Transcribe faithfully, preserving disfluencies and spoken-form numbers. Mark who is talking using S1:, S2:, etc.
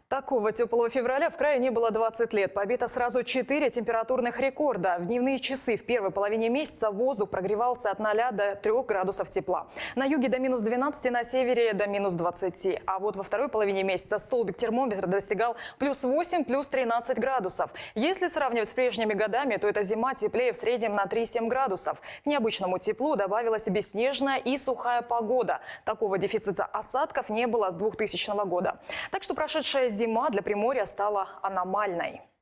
S1: Такого теплого февраля в крае не было двадцать лет. Побито сразу четыре температурных рекорда. В дневные часы в первой половине месяца воздух прогревался от ноля до трёх градусов тепла. На юге до минус двенадцати, на севере до минус двадцати. А вот во второй половине месяца столбик термометра достигал плюс восемь, плюс тринадцать градусов. Если сравнивать с прежними годами, то эта зима теплее в среднем на три-семь градусов. К необычному теплу добавилась бесснежная и сухая погода. Такого дефицита осадков не было с двухтысячного года. Так что прошедшая зима для Приморья стала аномальной.